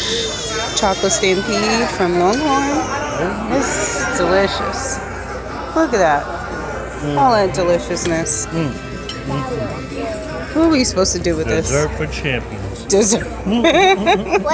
chocolate Stampede from Longhorn. It's delicious. Look at that. All that deliciousness. What are we supposed to do with this? Dessert for champions. Dessert.